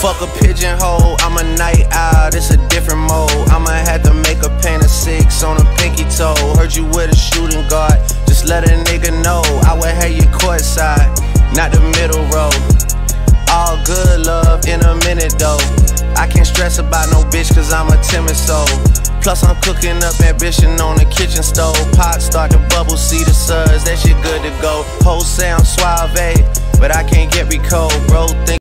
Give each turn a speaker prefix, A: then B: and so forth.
A: Fuck a pigeonhole, I'm a night owl, it's a different mode. I'ma have to make a paint of 6 on a pinky toe. Heard you with a shooting guard, just let a nigga know. I would have you courtside, not the middle row. All good love in a minute though. I can't stress about no bitch cause I'm a timid soul. Plus I'm cooking up ambition on the kitchen stove. Pot start to bubble, see the suds, that shit good to go. Hoes say I'm suave, but I can't get recalled, bro. Think